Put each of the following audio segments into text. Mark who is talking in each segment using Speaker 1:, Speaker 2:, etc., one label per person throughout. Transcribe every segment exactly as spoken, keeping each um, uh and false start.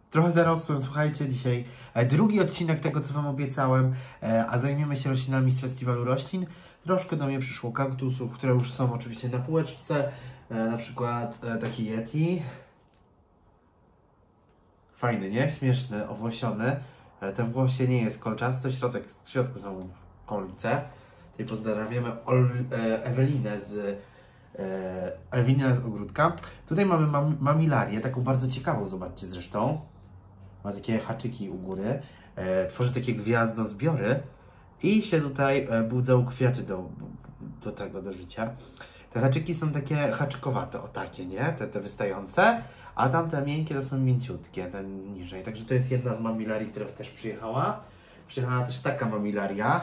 Speaker 1: trochę zarosłem, słuchajcie, dzisiaj e, drugi odcinek tego, co wam obiecałem, e, a zajmiemy się roślinami z festiwalu roślin. Troszkę do mnie przyszło kaktusów, które już są oczywiście na półeczce, e, na przykład e, taki Yeti. Fajny, nie? Śmieszny, owłosiony. E, ten włosie nie jest kolczasty, środek, w środku są kolce. Tutaj pozdrawiamy Ol, e, Ewelinę z e, Ewelinę z ogródka. Tutaj mamy mam, mamilarię, taką bardzo ciekawą, zobaczcie zresztą. Ma takie haczyki u góry, e, tworzy takie gwiazdozbiory i się tutaj e, budzą kwiaty do, do tego, do życia. Te haczyki są takie haczykowate, o takie, nie? Te, te wystające, a tamte miękkie to są mięciutkie, ten niżej. Także to jest jedna z mamilarii, która też przyjechała. Przyjechała też taka mamilaria.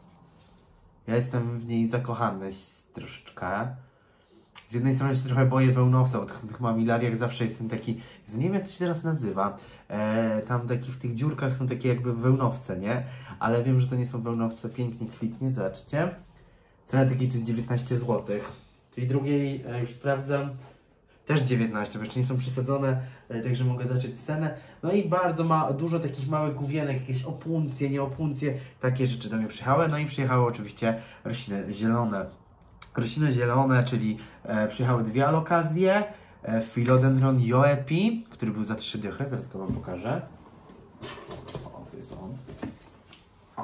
Speaker 1: Ja jestem w niej zakochany troszeczkę. Z jednej strony się trochę boję wełnowca, o tych, tych mamilariach zawsze jestem taki, nie wiem jak to się teraz nazywa, e, tam taki w tych dziurkach są takie jakby wełnowce, nie? Ale wiem, że to nie są wełnowce, pięknie kwitnie, zobaczcie. Cena takiej to jest dziewiętnaście złotych. Tej drugiej e, już sprawdzam, też dziewiętnaście, bo jeszcze nie są przesadzone, e, także mogę zacząć cenę. No i bardzo ma, dużo takich małych główienek, jakieś opuncje, nieopuncje, takie rzeczy do mnie przyjechały. No i przyjechały oczywiście rośliny zielone. Rośliny zielone, czyli e, przyjechały dwie alokazje. E, Philodendron Yoepi, który był za trzy dychy, zaraz go wam pokażę. O, to jest on. O.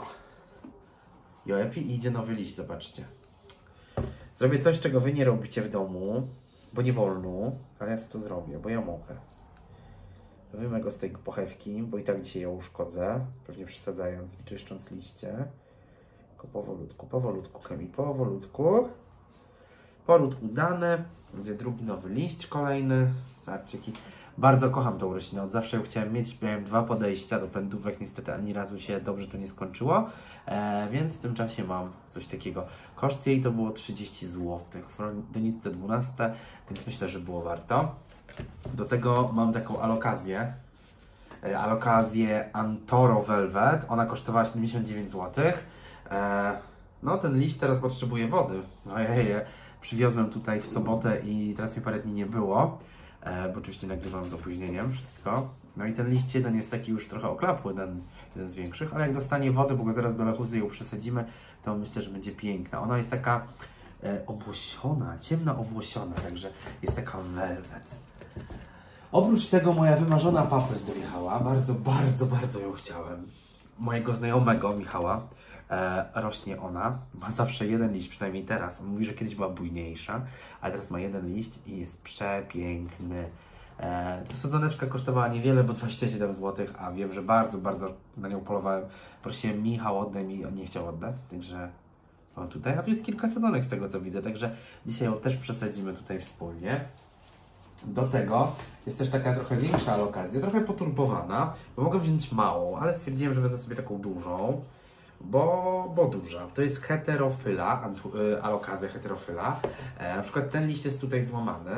Speaker 1: Yoepi i idzie nowy liść, zobaczcie. Zrobię coś, czego wy nie robicie w domu, bo nie wolno, ale ja to zrobię, bo ja mogę. Wyjmę go z tej pochewki, bo i tak dzisiaj ją uszkodzę, pewnie przesadzając i czyszcząc liście. Tylko powolutku, powolutku, Kemi, powolutku. Poród udany, będzie drugi nowy liść kolejny. Zobaczcie, jaki... Bardzo kocham tą roślinę, od zawsze ją chciałem mieć, miałem dwa podejścia do pędówek, niestety ani razu się dobrze to nie skończyło, e, więc w tym czasie mam coś takiego. Koszt jej to było trzydzieści złotych, w doniczce dwanaście, więc myślę, że było warto. Do tego mam taką alokazję, e, alokazję Antoro Velvet, ona kosztowała siedemdziesiąt dziewięć złotych. E, no ten liść teraz potrzebuje wody, ojej, przywiozłem tutaj w sobotę i teraz mi parę dni nie było. E, bo oczywiście nagrywam z opóźnieniem wszystko. No i ten liść jeden jest taki już trochę oklapły, ten jeden z większych, ale jak dostanie wody, bo go zaraz do lechuzy ją przesadzimy, to myślę, że będzie piękna. Ona jest taka e, owłosiona, ciemno owłosiona, także jest taka velvet. Oprócz tego moja wymarzona papryś dojechała, bardzo, bardzo, bardzo ją chciałem. Mojego znajomego Michała. E, rośnie ona, ma zawsze jeden liść, przynajmniej teraz. On mówi, że kiedyś była bujniejsza, a teraz ma jeden liść i jest przepiękny. E, ta sadzoneczka kosztowała niewiele, bo dwadzieścia siedem złotych, a wiem, że bardzo, bardzo na nią polowałem. Prosiłem Michał, oddaj mi, on nie chciał oddać, także o tutaj. A tu jest kilka sadzonek z tego, co widzę, także dzisiaj ją też przesadzimy tutaj wspólnie. Do tego jest też taka trochę większa alokazja, trochę poturbowana, bo mogę wziąć małą, ale stwierdziłem, że wezmę sobie taką dużą. Bo, bo duża. To jest heterofyla, alokazja heterofyla. E, na przykład ten liść jest tutaj złamany.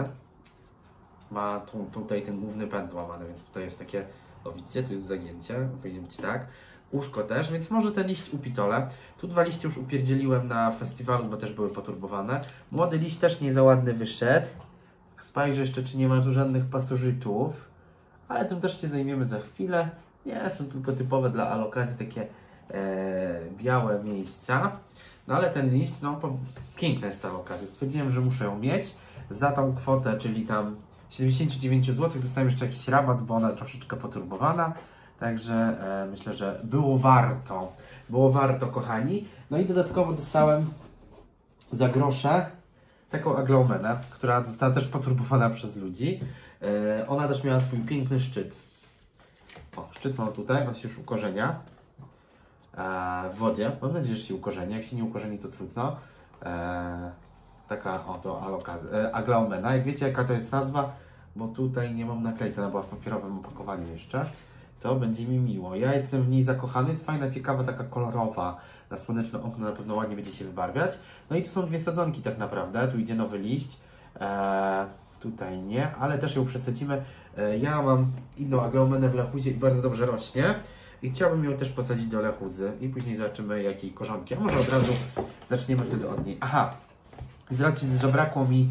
Speaker 1: Ma tu, tutaj ten główny pęd złamany, więc tutaj jest takie, o widzicie, tu jest zagięcie, powinien być tak. Uszko też, więc może ten liść upitole. Tu dwa liście już upierdzieliłem na festiwalu, bo też były poturbowane. Młody liść też nie za ładny wyszedł. Spojrzę jeszcze, czy nie ma tu żadnych pasożytów. Ale tym też się zajmiemy za chwilę. Nie, są tylko typowe dla alokazji takie E, białe miejsca, no ale ten liść, no piękna jest ta okazja, stwierdziłem, że muszę ją mieć za tą kwotę, czyli tam siedemdziesiąt dziewięć złotych, dostałem jeszcze jakiś rabat, bo ona troszeczkę poturbowana, także e, myślę, że było warto, było warto, kochani. No i dodatkowo dostałem za grosze taką aglomenę, która została też poturbowana przez ludzi. E, ona też miała swój piękny szczyt. O, szczyt mam tutaj, on się już ukorzenia w wodzie. Mam nadzieję, że się ukorzeni. Jak się nie ukorzeni, to trudno. Eee, taka oto e, aglaomena. Jak wiecie, jaka to jest nazwa, bo tutaj nie mam naklejki, ona była w papierowym opakowaniu jeszcze, to będzie mi miło. Ja jestem w niej zakochany, jest fajna, ciekawa, taka kolorowa. Na słoneczne okno na pewno ładnie będzie się wybarwiać. No i tu są dwie sadzonki tak naprawdę. Tu idzie nowy liść. Eee, tutaj nie, ale też ją przesadzimy. Eee, ja mam inną aglaomenę w lechuzie i bardzo dobrze rośnie. I chciałbym ją też posadzić do lechuzy i później zobaczymy, jakiej korzonki. A może od razu zaczniemy wtedy od niej. Aha, z racji, że brakło mi w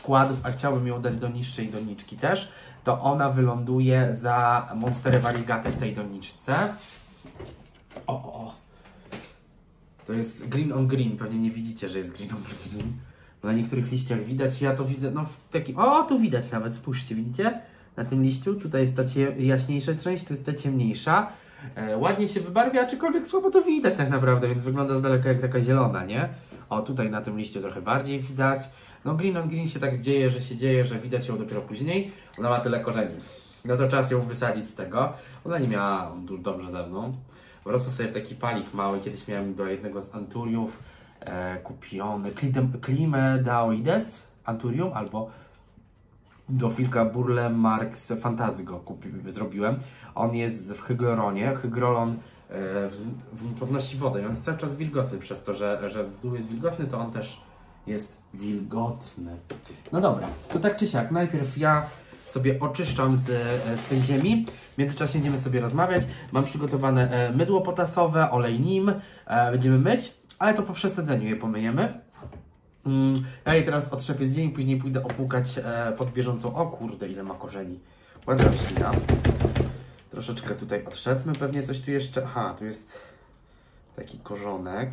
Speaker 1: składów, a chciałbym ją dać do niższej doniczki też, to ona wyląduje za Monsterę Variegate w tej doniczce. O, o, o. To jest green on green, pewnie nie widzicie, że jest green on green. Na niektórych liściach widać, ja to widzę, no w takim, o tu widać nawet, spójrzcie, widzicie? Na tym liściu, tutaj jest ta jaśniejsza część, tu jest ta ciemniejsza. E, ładnie się wybarwia, aczkolwiek słabo to widać tak naprawdę, więc wygląda z daleka jak taka zielona, nie? O, tutaj na tym liściu trochę bardziej widać. No green on green się tak dzieje, że się dzieje, że widać ją dopiero później. Ona ma tyle korzeni. No to czas ją wysadzić z tego. Ona nie miała dobrze ze mną. Wrosła sobie w taki palik mały, kiedyś miałem do jednego z anturiów e, kupiony Climedaoides Anturium albo do Filka Burle Marx Fantasy go kupi, zrobiłem. On jest w hygronie. Hygrolon e, w, w, podnosi wodę i on jest cały czas wilgotny przez to, że, że w dół jest wilgotny, to on też jest wilgotny. No dobra, to tak czy siak, najpierw ja sobie oczyszczam z, z tej ziemi. W międzyczasie będziemy sobie rozmawiać. Mam przygotowane mydło potasowe, olej nim. Będziemy myć, ale to po przesadzeniu je pomyjemy. Ja je teraz otrzepię z ziemi, później pójdę opłukać pod bieżącą. O kurde, ile ma korzeni. Ładna roślina. Troszeczkę tutaj otrzepmy. Pewnie coś tu jeszcze... Aha, tu jest taki korzonek.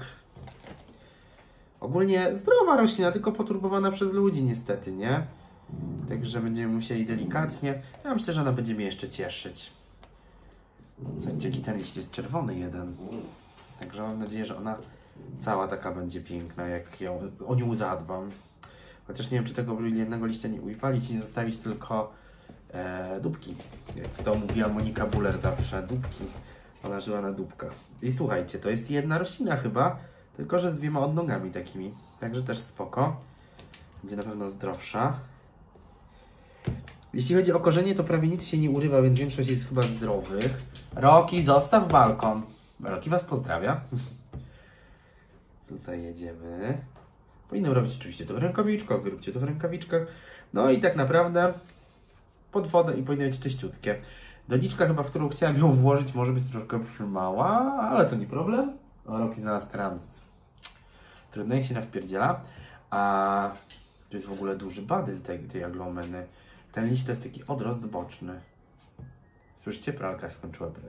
Speaker 1: Ogólnie zdrowa roślina, tylko poturbowana przez ludzi niestety, nie? Także będziemy musieli delikatnie. Ja myślę, że ona będzie mnie jeszcze cieszyć. Zobaczcie, jaki ten liść jest czerwony jeden. Także mam nadzieję, że ona cała taka będzie piękna, jak ją, o nią zadbam. Chociaż nie wiem, czy tego jednego liścia nie uwalić i nie zostawić tylko e, dupki. Jak to mówiła Monika Buller zawsze, dupki. Ona żyła na dupkach. I słuchajcie, to jest jedna roślina chyba, tylko że z dwiema odnogami takimi. Także też spoko. Będzie na pewno zdrowsza. Jeśli chodzi o korzenie, to prawie nic się nie urywa, więc większość jest chyba zdrowych. Roki, zostaw balkon. Roki was pozdrawia. Tutaj jedziemy. Powinienem robić oczywiście to w rękawiczkach, wyróbcie to w rękawiczkach. No i tak naprawdę pod wodę i powinno być czyściutkie. Doniczka chyba, w którą chciałem ją włożyć, może być troszkę przymała, ale to nie problem. O, Roki znalazł kramst. Trudno jak się nawpierdziela. A tu jest w ogóle duży badyl tej, tej aglomeny. Ten liść to jest taki odrost boczny. Słyszycie? Pralka skończyła brać.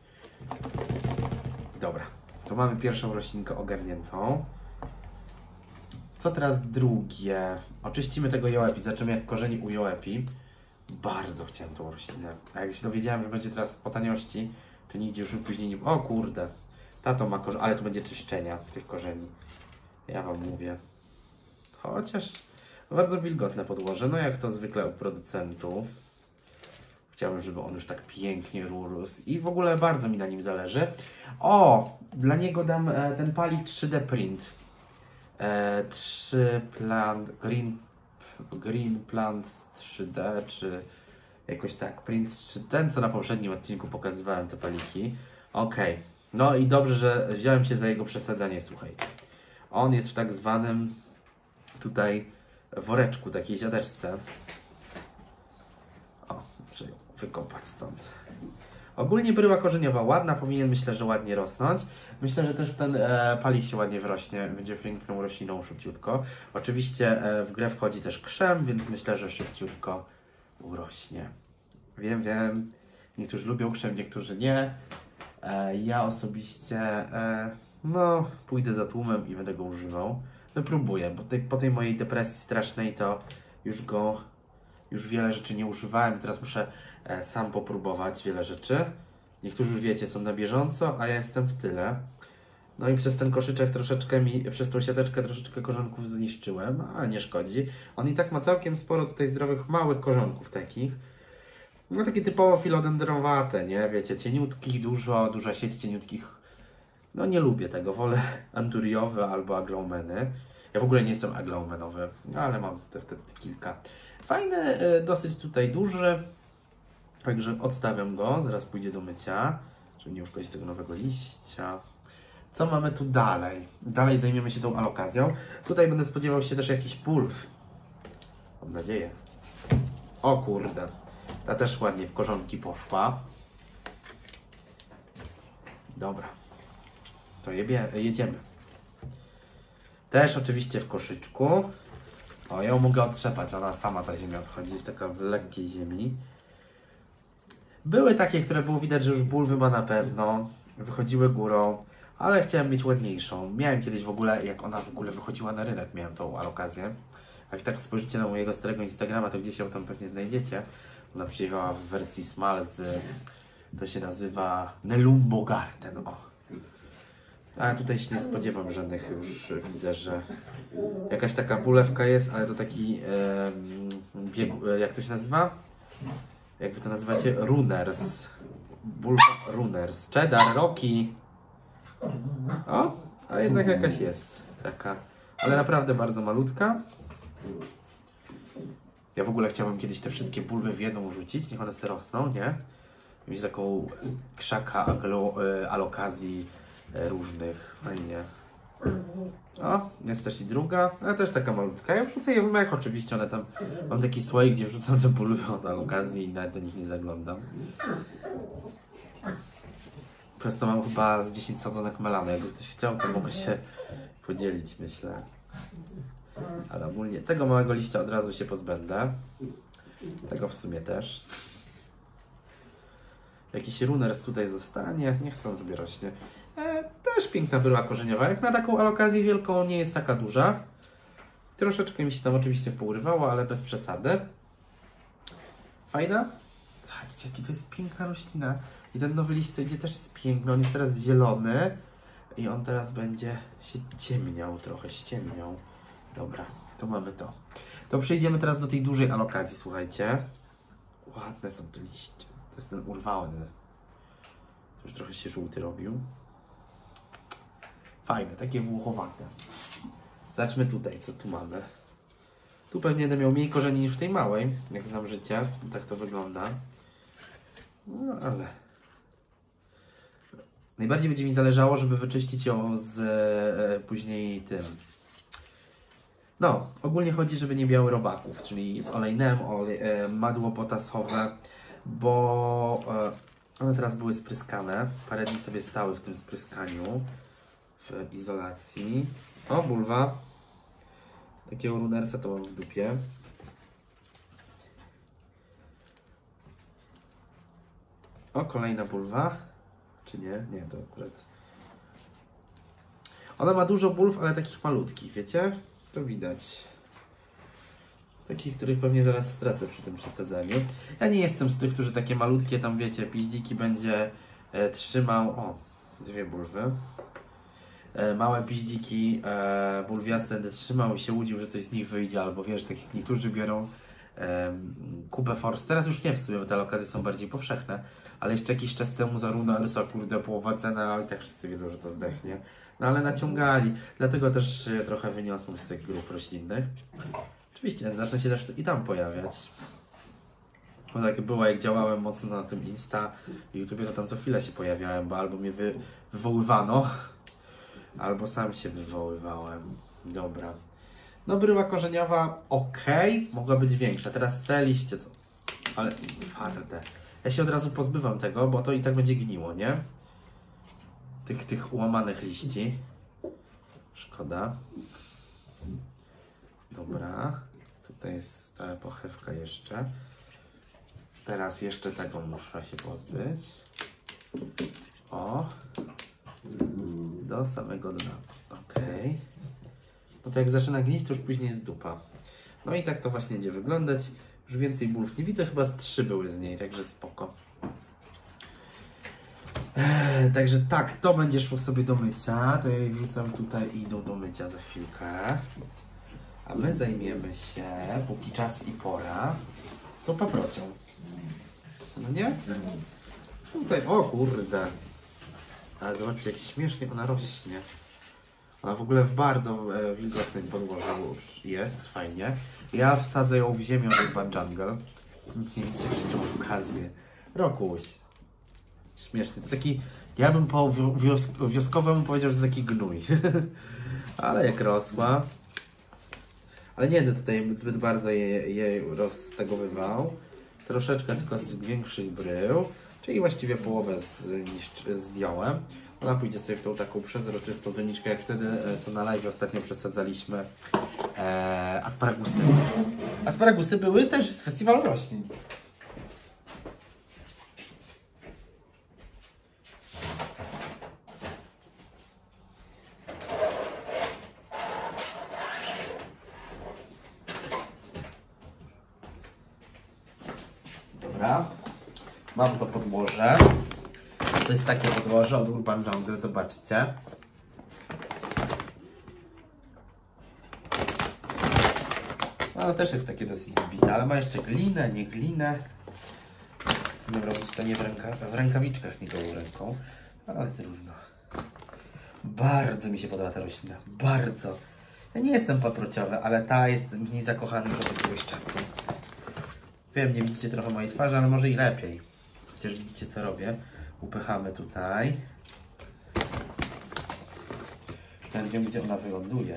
Speaker 1: Dobra, to mamy pierwszą roślinkę ogarniętą. Co teraz drugie? Oczyścimy tego joepi. Zaczniemy jak korzeni u joepi. Bardzo chciałem tą roślinę. A jak się dowiedziałem, że będzie teraz po taniości, to nigdzie już później nie... O kurde. Tato ma korzeń, ale to będzie czyszczenia tych korzeni. Ja wam mówię. Chociaż bardzo wilgotne podłoże, no jak to zwykle u producentów. Chciałbym, żeby on już tak pięknie rósł i w ogóle bardzo mi na nim zależy. O, dla niego dam e, ten palik trzy D print. E, trzy plant, green, green plant trzy D, czy jakoś tak, print trzy D, ten co na poprzednim odcinku pokazywałem te paliki. Ok, no i dobrze, że wziąłem się za jego przesadzanie, słuchajcie. On jest w tak zwanym tutaj woreczku, takiej siateczce. O, muszę ją wykopać stąd. Ogólnie bryła korzeniowa ładna, powinien myślę, że ładnie rosnąć. Myślę, że też ten e, palik się ładnie wrośnie, będzie piękną rośliną szybciutko. Oczywiście e, w grę wchodzi też krzem, więc myślę, że szybciutko urośnie. Wiem, wiem, niektórzy lubią krzem, niektórzy nie. E, ja osobiście, e, no, pójdę za tłumem i będę go używał. Wypróbuję, bo tej, po tej mojej depresji strasznej to już go, już wiele rzeczy nie używałem. Teraz muszę e, sam popróbować wiele rzeczy. Niektórzy już wiecie, są na bieżąco, a ja jestem w tyle. No i przez ten koszyczek troszeczkę mi, przez tą siateczkę troszeczkę korzonków zniszczyłem, a nie szkodzi. On i tak ma całkiem sporo tutaj zdrowych, małych korzonków takich. No takie typowo filodendrowate, nie? Wiecie, cieniutkich, dużo, duża sieć cieniutkich. No nie lubię tego, wolę anturiowe albo aglaumeny. Ja w ogóle nie jestem aglaumenowy, ale mam te wtedy kilka. Fajny, dosyć tutaj duży. Także odstawiam go, zaraz pójdzie do mycia, żeby nie uszkodzić tego nowego liścia. Co mamy tu dalej? Dalej zajmiemy się tą alokazją. Tutaj będę spodziewał się też jakiś pulw. Mam nadzieję. O kurde. Ta też ładnie w korzonki poszła. Dobra. To jebie, jedziemy. Też oczywiście w koszyczku. O, ja ją mogę otrzepać, ona sama ta ziemia odchodzi, jest taka w lekkiej ziemi. Były takie, które było widać, że już bulwy ma na pewno, wychodziły górą, ale chciałem mieć ładniejszą. Miałem kiedyś w ogóle, jak ona w ogóle wychodziła na rynek, miałem tą alokazję. Jak tak spojrzycie na mojego starego Instagrama, to gdzieś ją tam pewnie znajdziecie. Ona przyjechała w wersji small z, to się nazywa Nelumbo Garden, o. Ale tutaj się nie spodziewam żadnych, już widzę, że jakaś taka bulewka jest, ale to taki, e, bieg, jak to się nazywa? Jak wy to nazywacie? Runners. Bulwa Runners. Cheddar, Rocky. O, a jednak jakaś jest taka, ale naprawdę bardzo malutka. Ja w ogóle chciałbym kiedyś te wszystkie bulwy w jedną rzucić, niech one sobie rosną, nie? Mieć taką krzaka alokazji różnych, fajnie. O, jest też i druga, ale też taka malutka. Ja wrzucę je w mech, oczywiście, one tam, mam taki słoik, gdzie wrzucam te bulwy od alokazji i nawet do nich nie zaglądam. Przez to mam chyba z dziesięć sadzonek melany. Jakby ktoś chciał, to mogę się podzielić, myślę. Ale ogólnie tego małego liścia od razu się pozbędę. Tego w sumie też. Jakiś runners tutaj zostanie. Niech stąd sobie rośnie. E, też piękna bryła korzeniowa. Jak na taką alokazję wielką nie jest taka duża. Troszeczkę mi się tam oczywiście pourywało, ale bez przesady. Fajna? Zobaczcie, jaki to jest piękna roślina. I ten nowy liść, co idzie, też jest piękny. On jest teraz zielony. I on teraz będzie się ciemniał, trochę ściemniał. Dobra, to mamy to. To przejdziemy teraz do tej dużej alokazji, słuchajcie. Ładne są te liście. To jest ten urwany. To już trochę się żółty robił. Fajne, takie włochowate. Zobaczmy tutaj, co tu mamy. Tu pewnie będę miał mniej korzeni niż w tej małej, jak znam życie. Tak to wygląda. No ale... Najbardziej będzie mi zależało, żeby wyczyścić ją z e, później tym. No, ogólnie chodzi, żeby nie miały robaków, czyli z olejnem, olej, e, madło potasowe, bo e, one teraz były spryskane. Parę dni sobie stały w tym spryskaniu, w izolacji. O, bulwa. Takiego runnersa to mam w dupie. O, kolejna bulwa. Czy nie? Nie, to akurat... Ona ma dużo bulw, ale takich malutkich, wiecie? To widać. Takich, których pewnie zaraz stracę przy tym przesadzaniu. Ja nie jestem z tych, którzy takie malutkie tam, wiecie, piździki będzie e, trzymał... O, dwie bulwy. E, małe piździki e, bulwiaste będę trzymał i się łudził, że coś z nich wyjdzie, albo wiesz, tak jak niektórzy biorą e, kupę Force. Teraz już nie w sumie, bo te okazje są bardziej powszechne. Ale jeszcze jakiś czas temu za Runnersa, kurde, połowa cena, i tak wszyscy wiedzą, że to zdechnie. No ale naciągali, dlatego też y, trochę wyniosłem z tych grup roślinnych. Oczywiście zacznę się też i tam pojawiać. Bo tak było, jak działałem mocno na tym Insta i YouTube, to tam co chwilę się pojawiałem, bo albo mnie wy, wywoływano, albo sam się wywoływałem. Dobra. No bryła korzeniowa ok, mogła być większa. Teraz te liście, co? Ale twarde. Ja się od razu pozbywam tego, bo to i tak będzie gniło, nie? Tych, tych ułamanych liści. Szkoda. Dobra. Tutaj jest ta pochewka jeszcze. Teraz jeszcze tego muszę się pozbyć. O. Do samego dna. Ok. No to jak zaczyna gnić, to już później jest dupa. No i tak to właśnie będzie wyglądać. Już więcej bulw nie widzę, chyba z trzy były z niej, także spoko. Eee, także tak, to będzie szło sobie do mycia. To ja jej wrzucam tutaj i idą do mycia za chwilkę. A my zajmiemy się, póki czas i pora, tą paprocią. No nie? Tutaj, o kurde. Ale zobaczcie, jak śmiesznie ona rośnie. Ona w ogóle w bardzo e, wilgotnym podłożu jest, fajnie. Ja wsadzę ją w ziemię od Urban Jungle. Nic nie widzicie przez tą okazję. Rokuś. Śmiesznie. To taki, ja bym po wios wioskowemu powiedział, że to taki gnój. Ale jak rosła. Ale nie będę tutaj zbyt bardzo jej, jej roztegowywał. Troszeczkę tylko z większych brył. Czyli właściwie połowę zdjąłem. Ona pójdzie sobie w tą taką przezroczystą doniczkę, jak wtedy, co na live ostatnio przesadzaliśmy e, asparagusy. Asparagusy były też z festiwalu roślin. Dobra, mam to podłoże. To jest takie podłoże od Urban Jungle, zobaczcie. Ono też jest takie dosyć zbite, ale ma jeszcze glinę, nie glinę. Nie robić to nie w, ręka w rękawiczkach, nie gołą ręką, ale trudno. Bardzo mi się podoba ta roślina, bardzo. Ja nie jestem paprociowy, ale ta jest w niej zakochany już od jakiegoś czasu. Wiem, nie widzicie trochę mojej twarzy, ale może i lepiej. Chociaż widzicie, co robię. Upychamy tutaj. Ten wiem, gdzie ona wyląduje.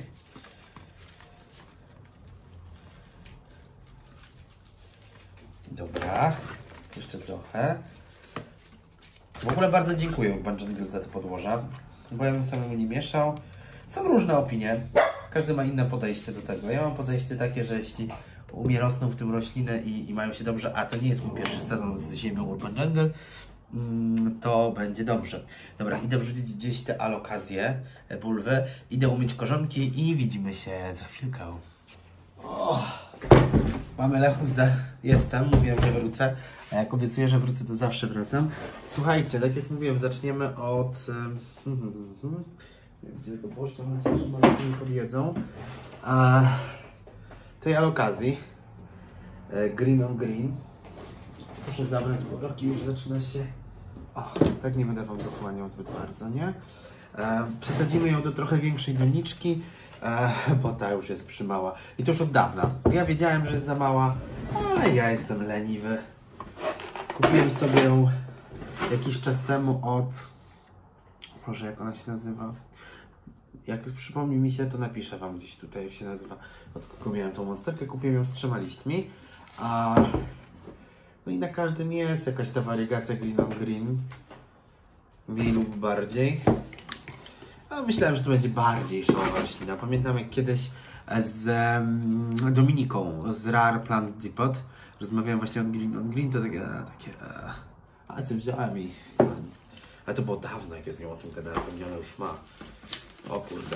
Speaker 1: Dobra. Jeszcze trochę. W ogóle bardzo dziękuję Urban Jungle za te podłoża, bo ja bym samemu nie mieszał. Są różne opinie. Każdy ma inne podejście do tego. Ja mam podejście takie, że jeśli u mnie rosną w tym rośliny i, i mają się dobrze, a to nie jest mój pierwszy sezon z ziemią Urban Jungle, mm, to będzie dobrze. Dobra, idę wrzucić gdzieś te alokazje, bulwy, idę umyć korzonki i widzimy się za chwilkę. Oh, mamy lechuzę, jestem, mówiłem, że wrócę, a jak obiecuję, że wrócę, to zawsze wracam. Słuchajcie, tak jak mówiłem, zaczniemy od... Hmm, hmm, hmm. Nie wiem, gdzie tego położyć, mam nadzieję, że malutki nie podjedzą. A, tej alokazji Green on Green. Proszę zabrać, bo roki już zaczyna się... O, tak nie będę Wam zasłaniał zbyt bardzo, nie? E, przesadzimy ją do trochę większej doniczki, e, bo ta już jest przymała. I to już od dawna. Ja wiedziałem, że jest za mała, ale ja jestem leniwy. Kupiłem sobie ją jakiś czas temu od... Może jak ona się nazywa? Jak przypomni mi się, to napiszę Wam gdzieś tutaj, jak się nazywa. Od kogo miałem tą monsterkę, kupiłem ją z trzema liśćmi. A... No i na każdym jest jakaś ta wariegacja Green on Green. Mniej lub bardziej. A myślałem, że to będzie bardziej szkoła roślina. Pamiętam, jak kiedyś z um, Dominiką z Rare Plant Depot rozmawiałem właśnie o Green on Green, to takie... takie ale sobie wziąłem i... Ale to było dawno, jak ja z nią o tym gadałem, pewnie ona już ma. O kurde.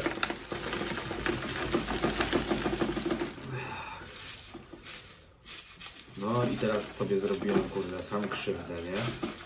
Speaker 1: No i teraz sobie zrobiłem, kurde, sam krzywdę, nie?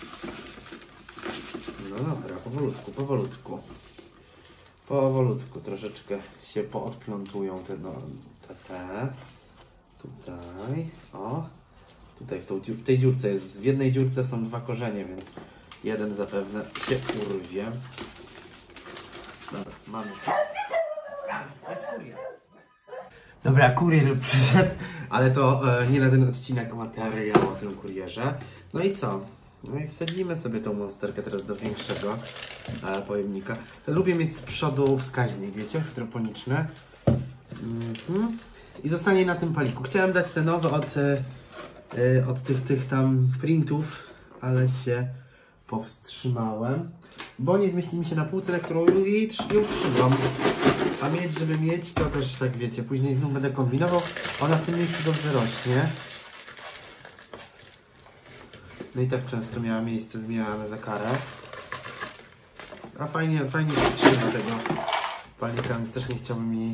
Speaker 1: No dobra, powolutku, powolutku. Powolutku, troszeczkę się poodplątują te, no, te, te. Tutaj, o. Tutaj w, tą, w tej dziurce jest, w jednej dziurce są dwa korzenie, więc jeden zapewne się urwie. Dobra, mamy. Jest kurier. Dobra, kurier przyszedł, ale to e, nie na ten odcinek materiał o tym kurierze. No i co? No i wsadzimy sobie tą monsterkę teraz do większego e, pojemnika. Lubię mieć z przodu wskaźnik, wiecie, hydroponiczny. Mm-hmm. I zostanie na tym paliku. Chciałem dać te nowe od, e, od tych, tych tam printów, ale się powstrzymałem, bo nie zmieści mi się na półce, na którą jej trzymam. A mieć, żeby mieć, to też tak wiecie, później znów będę kombinował. Ona w tym miejscu dobrze rośnie. No i tak często miała miejsce zmieniane za karę. A fajnie, fajnie się trzyma tego palnika, więc też nie chciałbym jej...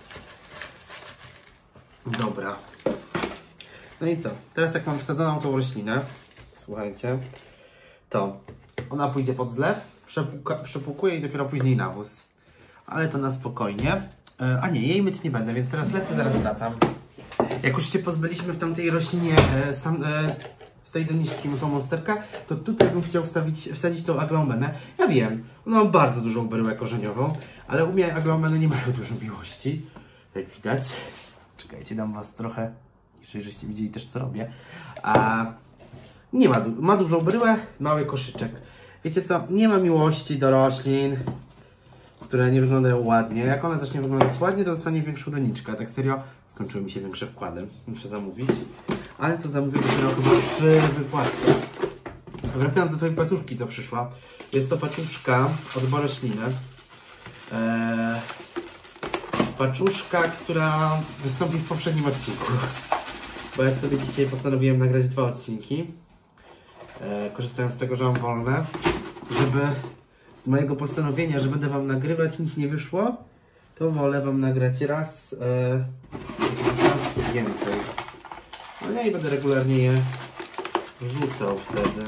Speaker 1: Dobra. No i co? Teraz jak mam wsadzoną tą roślinę, słuchajcie, to ona pójdzie pod zlew, przepuka, przepłukuje i dopiero później nawóz. Ale to na spokojnie. E, a nie, jej myć nie będę, więc teraz lecę, zaraz wracam. Jak już się pozbyliśmy w tamtej roślinie e, z, tam, e, z tej doniczki tą monsterka, to tutaj bym chciał wstawić, wsadzić tą aglaomenę. Ja wiem, ona ma bardzo dużą bryłę korzeniową, ale u mnie aglaomeny nie mają dużo miłości, jak widać. Czekajcie, dam Was trochę, żebyście widzieli też, co robię. A nie ma, du ma dużą bryłę, mały koszyczek. Wiecie co, nie ma miłości do roślin, które nie wyglądają ładnie. Jak ona zacznie wyglądać ładnie, to zostanie większą doniczkę. Tak serio, skończyły mi się większe wkłady. Muszę zamówić. Ale to zamówię dopiero chyba przy wypłacie. Wracając do tej pacuszki, co przyszła. Jest to pacuszka od Borośliny. Eee, paczuszka, która wystąpi w poprzednim odcinku. Bo ja sobie dzisiaj postanowiłem nagrać dwa odcinki. E, korzystając z tego, że mam wolne. Żeby z mojego postanowienia, że będę wam nagrywać, nic nie wyszło, to wolę wam nagrać raz, e, raz więcej. No ja i będę regularnie je wrzucał wtedy.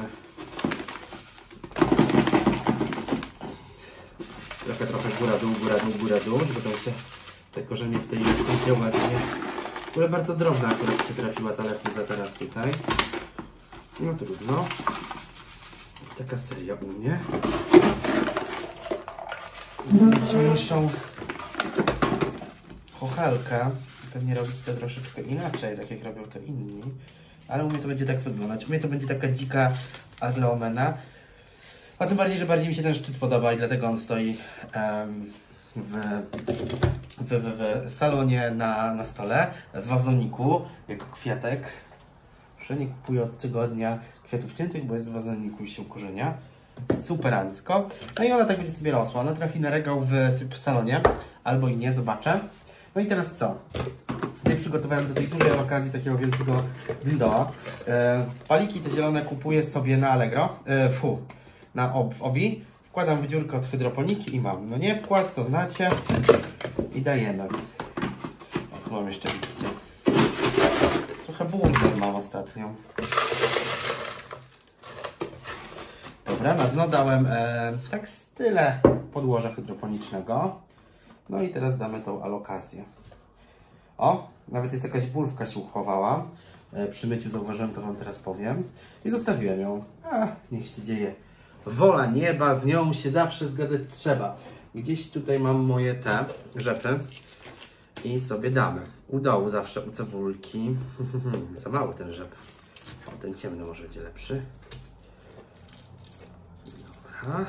Speaker 1: Trochę, trochę góra, dół, góra, dół, góra, dół, żeby tam się te korzenie w tej lekkości ładnie. W ogóle bardzo drobna akurat się trafiła ta lepiza teraz tutaj. No trudno. Taka seria u mnie. Mieć mniejszą chochelkę. Pewnie robić to troszeczkę inaczej, tak jak robią to inni. Ale u mnie to będzie tak wyglądać. U mnie to będzie taka dzika aglaomena. A tym bardziej, że bardziej mi się ten szczyt podoba i dlatego on stoi um, w, w, w, w salonie na, na stole, w wazoniku, jako kwiatek. Że nie kupuję od tygodnia kwiatów ciętych, bo jest w wazoniku i się korzenia. Superancko. No i ona tak będzie sobie rosła. Ona trafi na regał w, w salonie, albo i nie, zobaczę. No i teraz co? Tutaj przygotowałem do tej dużej okazji takiego wielkiego dildoa. E, paliki te zielone kupuję sobie na Allegro. E, fu, na ob, w Obi. Wkładam w dziurkę od hydroponiki i mam. No nie wkład, to znacie. I dajemy. O, tu mam jeszcze, widzicie. Trochę błąd mam ostatnio. Dobra, na dno dałem e, tak tyle podłoża hydroponicznego. No i teraz damy tą alokację. O, nawet jest jakaś bulwka się uchowała. E, przy myciu zauważyłem, to wam teraz powiem. I zostawiłem ją. A, niech się dzieje. Wola nieba, z nią się zawsze zgadzać trzeba. Gdzieś tutaj mam moje te rzepy. I sobie damy. U dołu zawsze u cebulki. Za mały ten rzep. O, ten ciemny może będzie lepszy. Dobra.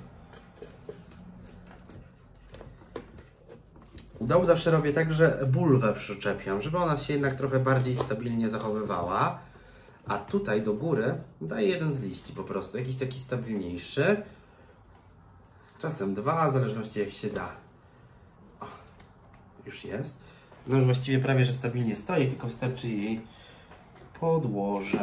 Speaker 1: U dołu zawsze robię tak, że bulwę przyczepiam, żeby ona się jednak trochę bardziej stabilnie zachowywała. A tutaj do góry daję jeden z liści po prostu, jakiś taki stabilniejszy. Czasem dwa, w zależności jak się da. O, już jest. No już właściwie prawie, że stabilnie stoi, tylko wystarczy jej podłoże.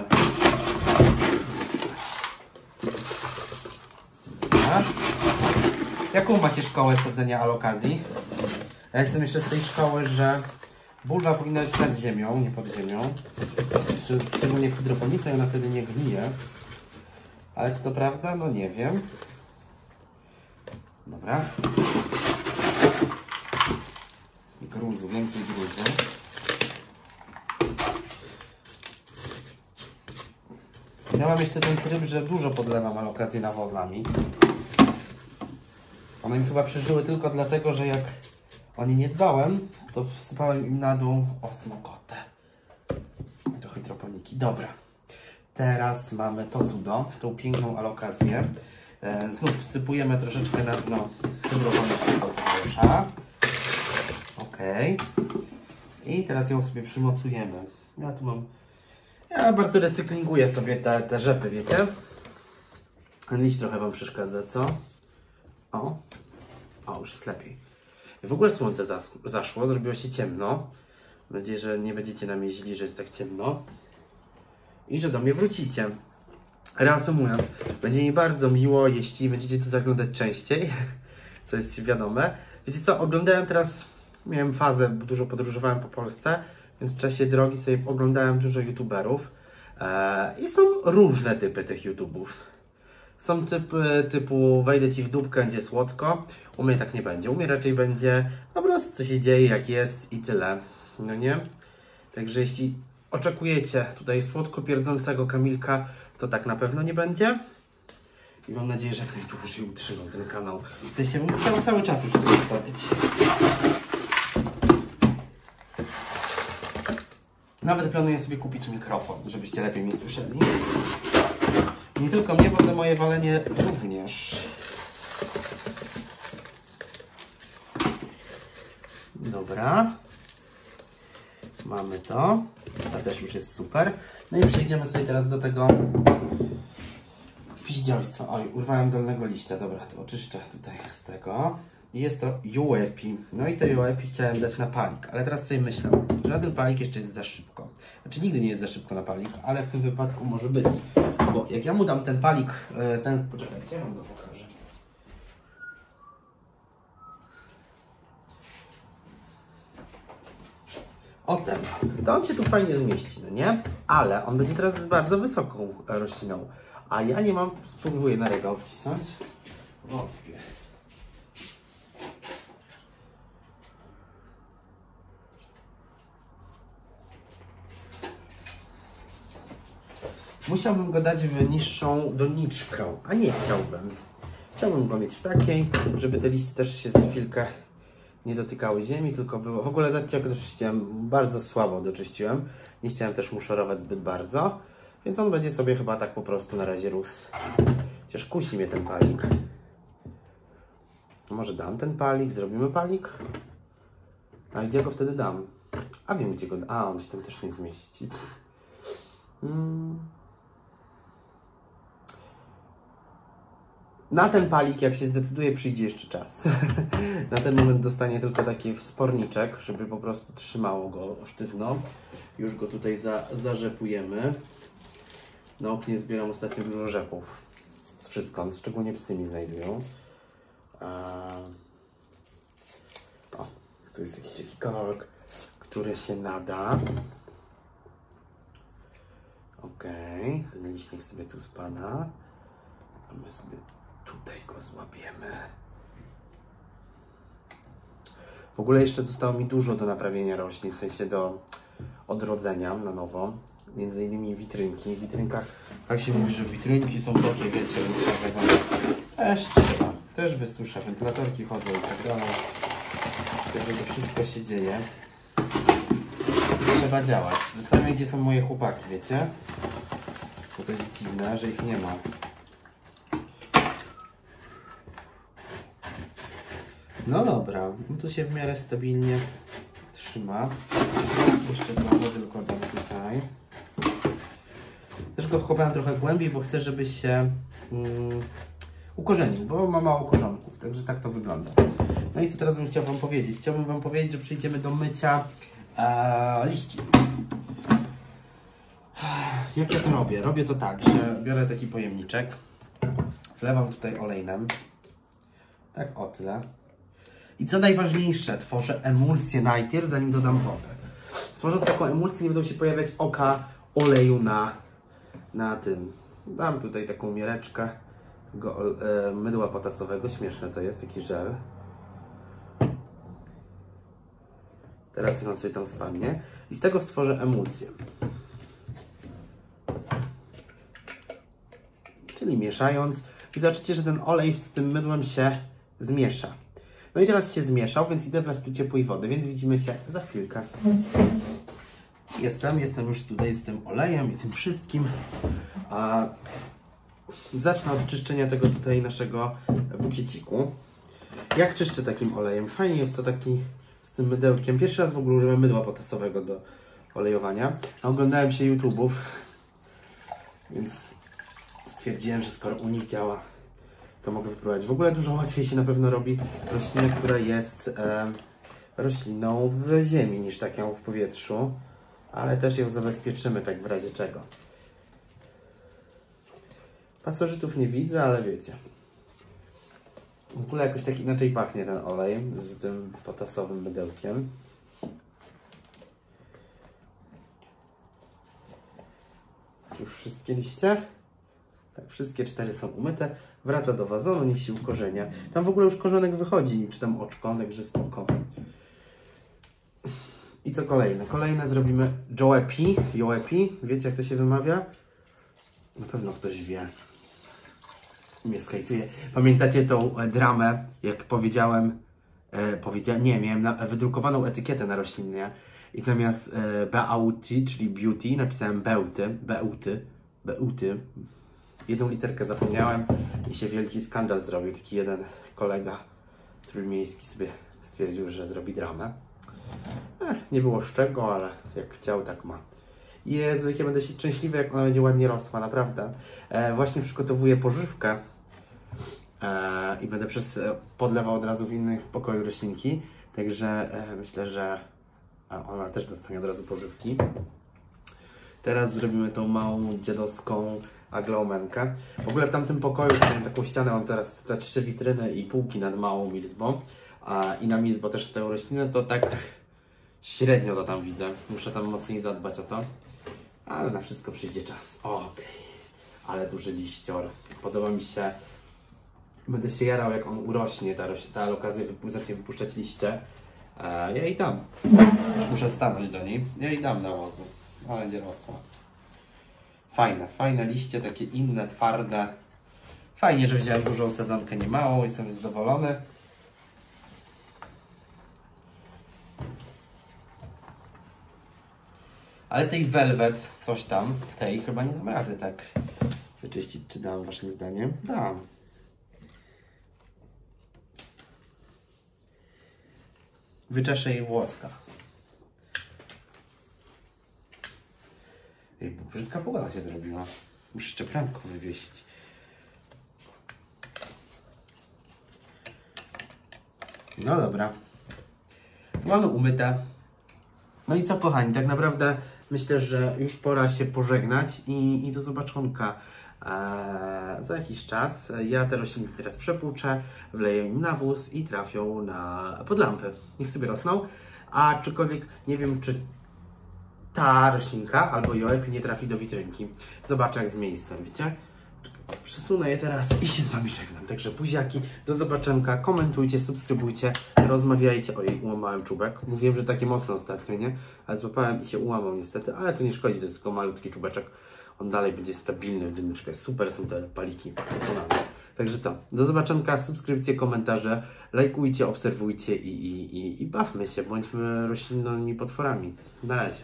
Speaker 1: Dobra. Jaką macie szkołę sadzenia alokazji? Ja jestem jeszcze z tej szkoły, że bulwa powinna być nad ziemią, nie pod ziemią. Szczególnie w hydroponice ona wtedy nie gnije. Ale czy to prawda? No nie wiem. Dobra. Gruzu, więcej gruzu. Miałam jeszcze ten tryb, że dużo podlewam alokazji nawozami. One mi chyba przeżyły tylko dlatego, że jak o nie nie dbałem, to wsypałem im na dół osmokotę do hydroponiki. Dobra. Teraz mamy to cudo, tą piękną alokazję. E, znów wsypujemy troszeczkę na dno hydroponicznego powietrza. Ok. I teraz ją sobie przymocujemy. Ja tu mam... Ja bardzo recyklinguję sobie te, te rzepy, wiecie? Ten liść trochę wam przeszkadza, co? O. O, już jest lepiej. W ogóle słońce zaszło, zrobiło się ciemno. Mam nadzieję, że nie będziecie na mnie źli, że jest tak ciemno. I że do mnie wrócicie. Reasumując, będzie mi bardzo miło, jeśli będziecie tu zaglądać częściej. Co jest wiadome. Wiecie co, oglądałem teraz, miałem fazę, dużo podróżowałem po Polsce, więc w czasie drogi sobie oglądałem dużo youtuberów. Eee, I są różne typy tych youtubów. Są typy typu wejdę ci w dupkę, będzie słodko. U mnie tak nie będzie. U mnie raczej będzie po prostu co się dzieje, jak jest i tyle. No nie? Także jeśli oczekujecie tutaj słodko pierdzącego Kamilka, to tak na pewno nie będzie. I mam nadzieję, że jak najdłużej utrzymam ten kanał. W sensie bym chciał cały czas już sobie stawić. Nawet planuję sobie kupić mikrofon, żebyście lepiej mnie słyszeli. Nie tylko mnie, bo to moje walenie również. Dobra. Mamy to. To też już jest super. No i przejdziemy sobie teraz do tego piździelstwa. Oj, urwałem dolnego liścia. Dobra, to oczyszczę tutaj z tego. I jest to Joepi. No i to Joepi chciałem dać na palik, ale teraz sobie myślę, że na ten palik jeszcze jest za szybko. Znaczy nigdy nie jest za szybko na palik, ale w tym wypadku może być. Bo jak ja mu dam ten palik, ten... Poczekajcie, ja wam go pokażę. O ten, to on się tu fajnie zmieści, no nie? Ale on będzie teraz z bardzo wysoką rośliną. A ja nie mam, spróbuję na regał wcisnąć. Wątpię. Musiałbym go dać w niższą doniczkę, a nie chciałbym. Chciałbym go mieć w takiej, żeby te liście też się za chwilkę nie dotykały ziemi, tylko było... W ogóle zobaczcie, jak doczyściłem, bardzo słabo doczyściłem. Nie chciałem też mu szorować zbyt bardzo, więc on będzie sobie chyba tak po prostu na razie rósł. Chociaż kusi mnie ten palik. Może dam ten palik, zrobimy palik? A gdzie go wtedy dam? A wiem, gdzie go... A, on się tam też nie zmieści. Hmm. Na ten palik, jak się zdecyduje, przyjdzie jeszcze czas. Na ten moment dostanie tylko taki wsporniczek, żeby po prostu trzymało go sztywno. Już go tutaj za, zarzepujemy. Na oknie zbieram ostatnio dużo rzepów. Z wszystkąd, szczególnie psy mi znajdują. A... O, tu jest jakiś taki kawałek, który się nada. Okej, okay. Ten liśnik sobie tu spada. A my sobie tutaj go złapiemy. W ogóle jeszcze zostało mi dużo do naprawienia roślin, w sensie do odrodzenia na nowo. Między innymi witrynki. W witrinkach, tak się mówi, że witrynki są takie, wiecie, więc trzeba zaglądać. Też trzeba. Też wysusza, wentylatorki chodzą i tak dalej. Także to wszystko się dzieje. Trzeba działać. Zastanawiam się, gdzie są moje chłopaki, wiecie? Bo to jest dziwne, że ich nie ma. No dobra, no tu się w miarę stabilnie trzyma. Jeszcze trochę wody wykładam tutaj. Też go wkopałem trochę głębiej, bo chcę, żeby się um, ukorzenił, bo ma mało korzonków, także tak to wygląda. No i co teraz bym chciał Wam powiedzieć? Chciałbym Wam powiedzieć, że przejdziemy do mycia e, liści. Jak ja to robię? Robię to tak, że biorę taki pojemniczek, wlewam tutaj olejnem, tak o tyle. I co najważniejsze, tworzę emulsję najpierw, zanim dodam wodę. Tworząc taką emulsję, nie będą się pojawiać oka oleju na, na tym. Dam tutaj taką miereczkę tego e, mydła potasowego. Śmieszne to jest, taki żel. Teraz niech on sobie tam spadnie. I z tego stworzę emulsję. Czyli mieszając. I zobaczycie, że ten olej z tym mydłem się zmiesza. No i teraz się zmieszał, więc idę wlać tu ciepłej wody, więc widzimy się za chwilkę. Jestem, jestem już tutaj z tym olejem i tym wszystkim. A zacznę od czyszczenia tego tutaj naszego bukieciku. Jak czyszczę takim olejem? Fajnie jest to taki z tym mydełkiem. Pierwszy raz w ogóle użyłem mydła potasowego do olejowania. A oglądałem się YouTube'ów, więc stwierdziłem, że skoro u nich działa, to mogę wypróbować. W ogóle dużo łatwiej się na pewno robi roślinę, która jest e, rośliną w ziemi, niż taką w powietrzu. Ale też ją zabezpieczymy, tak w razie czego. Pasożytów nie widzę, ale wiecie. W ogóle jakoś tak inaczej pachnie ten olej z tym potasowym mydełkiem. Już wszystkie liście? Tak, wszystkie cztery są umyte. Wraca do wazonu, niech się ukorzenia. Tam w ogóle już korzonek wychodzi, czy tam oczko, także spoko. I co kolejne? Kolejne zrobimy Joepi. Joepi. Wiecie, jak to się wymawia? Na pewno ktoś wie. Mnie skajtuje. Pamiętacie tą dramę, jak powiedziałem, e, powiedziałem, nie, miałem na, wydrukowaną etykietę na roślinę i zamiast e, Beauty, czyli beauty, napisałem Beuty, Beuty, Beuty. Jedną literkę zapomniałem i się wielki skandal zrobił. Taki jeden kolega trójmiejski sobie stwierdził, że zrobi dramę. Ech, nie było z czego, ale jak chciał, tak ma. Jezu, jak ja będę się szczęśliwy, jak ona będzie ładnie rosła, naprawdę. E, właśnie przygotowuję pożywkę e, i będę przez, podlewał od razu w innych pokoju roślinki, także e, myślę, że ona też dostanie od razu pożywki. Teraz zrobimy tą małą dziadowską aglomenkę. W ogóle w tamtym pokoju mam taką ścianę, mam teraz te trzy witryny i półki nad małą milzbą, a i na milzbą też tę roślinę, to tak średnio to tam widzę. Muszę tam mocniej zadbać o to, ale na wszystko przyjdzie czas. Okej, okay. Ale duży liścior. Podoba mi się. Będę się jarał, jak on urośnie, ta, ta alokazja wypu zacznie wypuszczać liście. E, ja i dam. Muszę stanąć do niej. Ja i dam nawozu. Ona będzie rosła. Fajne, fajne liście, takie inne, twarde. Fajnie, że wziąłem dużą sadzonkę, nie małą. Jestem zadowolony. Ale tej Velvet, coś tam, tej chyba nie dam rady tak wyczyścić. Czy dam, waszym zdaniem? Dam. Wyczeszę jej włoska. Ej, brzydka pogoda się zrobiła. Muszę jeszcze bramkę wywiesić. No dobra. Mamy umyte. No i co, kochani, tak naprawdę myślę, że już pora się pożegnać i, i do zobaczonka eee, za jakiś czas. Ja te roślinki teraz przepłuczę, wleję im nawóz i trafią na, pod lampy. Niech sobie rosną. A czykolwiek, nie wiem, czy ta roślinka albo jołek nie trafi do witrynki. Zobaczę, jak z miejscem, widzicie? Przesunę je teraz i się z wami żegnam. Także buziaki, do zobaczenia, komentujcie, subskrybujcie, rozmawiajcie. Ojej, ułamałem czubek. Mówiłem, że takie mocne ostatnio, nie? Ale złapałem i się ułamał niestety, ale to nie szkodzi, to jest tylko malutki czubeczek. On dalej będzie stabilny w dyneczkę. Super są te paliki wykonane. Także co, do zobaczenia, subskrypcje, komentarze, lajkujcie, obserwujcie i, i, i, i bawmy się, bądźmy roślinnymi potworami. Na razie.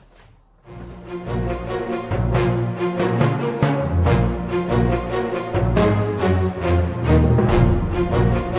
Speaker 1: Thank you.